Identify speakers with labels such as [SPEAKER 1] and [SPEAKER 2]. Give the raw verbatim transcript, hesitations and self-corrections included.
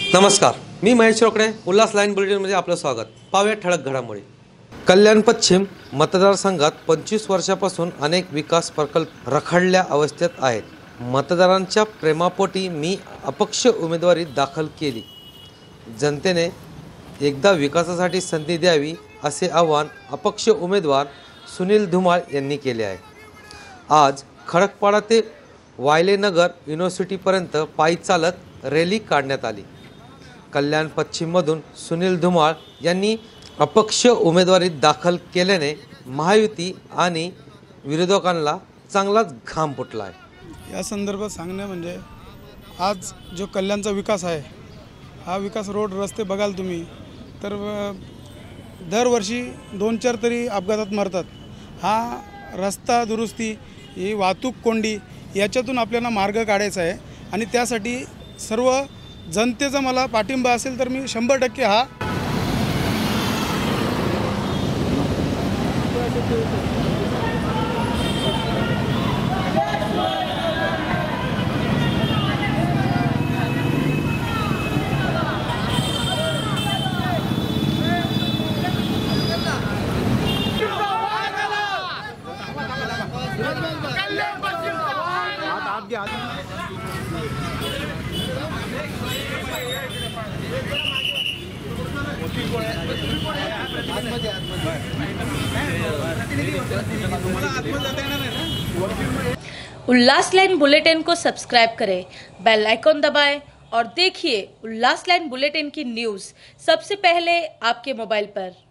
[SPEAKER 1] नमस्कार, मी महेश रोकडे. उल्हास लाईन बुलेटिनमध्ये आपलं स्वागत. पाहूया ठळक घडामोडी. कल्याण पश्चिम मतदारसंघात पंचवीस वर्षापासून अनेक विकास प्रकल्प रखडल्या अवस्थेत आहेत. मतदारांच्या प्रेमापोटी मी अपक्ष उमेदवारी दाखल केली. जनतेने एकदा विकासासाठी संधी द्यावी असे आवाहन अपक्ष उमेदवार सुनील धुमाळ यांनी केले आहे. आज खडकपाडा ते वायलेनगर युनिव्हर्सिटीपर्यंत पायी चालत रॅली काढण्यात आली. कल्याण पश्चिममधून सुनील धुमाळ यांनी अपक्ष उमेदवारी दाखल केल्याने महायुती आणि विरोधकांना चांगलाच घाम फुटला आहे.
[SPEAKER 2] या संदर्भात सांगणे म्हणजे आज जो कल्याणचा विकास आहे, हा विकास रोड रस्ते बघाल तुम्ही तर दरवर्षी दोन चार तरी अपघातात मरतात. हा रस्ता दुरुस्ती, ही वाहतूक कोंडी याच्यातून आपल्याला मार्ग काढायचा आहे आणि त्यासाठी सर्व जनतेचा मला पाठिंबा असेल तर मी शंभर टक्के हा
[SPEAKER 3] उल्लास लाइन बुलेटिन को सब्सक्राइब करें, बेल आइकॉन दबाएं और देखिए उल्लास लाइन बुलेटिन की न्यूज़ सबसे पहले आपके मोबाइल पर।